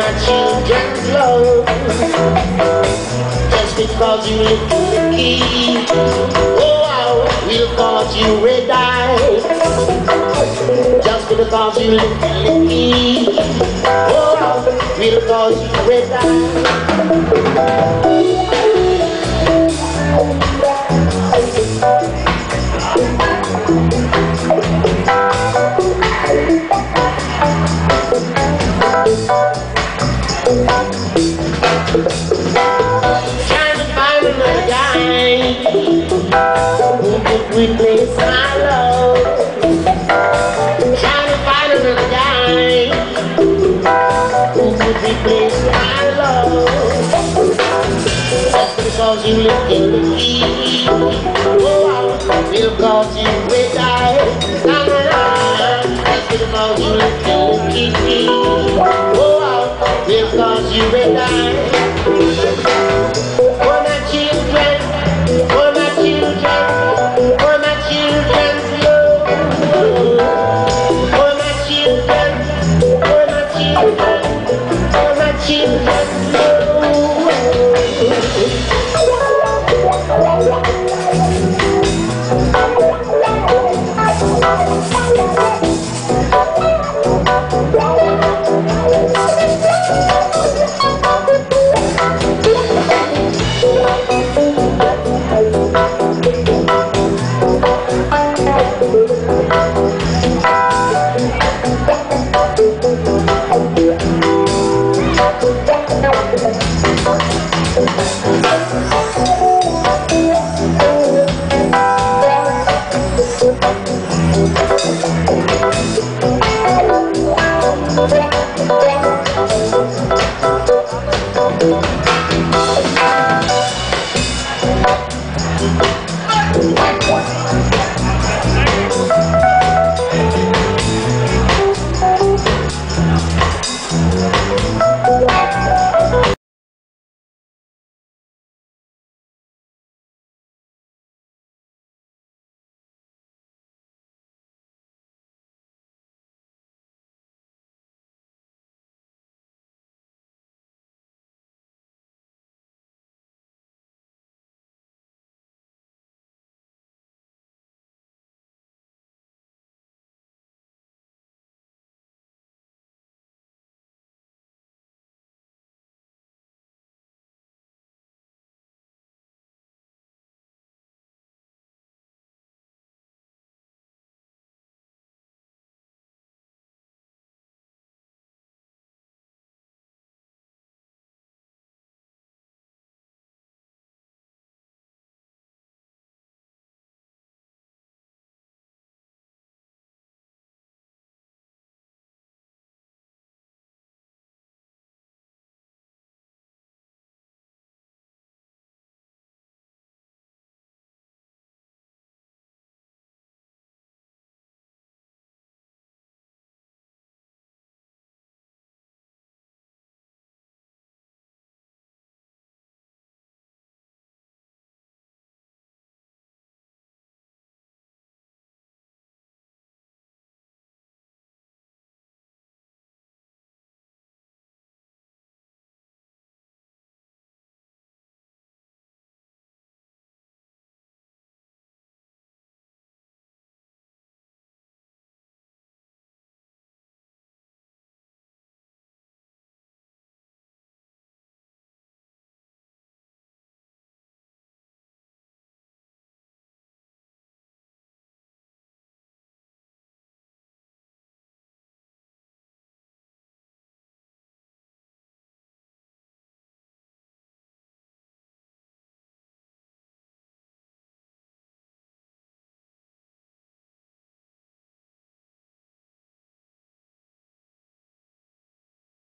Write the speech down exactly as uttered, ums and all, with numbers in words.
my children's love. Just because you look lucky, oh, I will cause you red eye. Just because you look lucky, oh, I will cause you red eye. Trying to find another guy who could replace my love. Trying to find another guy who could replace my love. Just because you look lucky, oh, I will cause you red eye. Just because you look lucky, oh, I will cause you red eye.